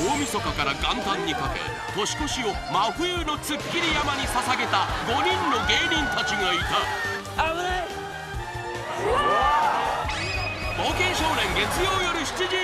大晦日から元旦にかけ年越しを真冬の突っ切り山に捧げた5人の芸人たちがいた。危ない。冒険少年月曜夜7時。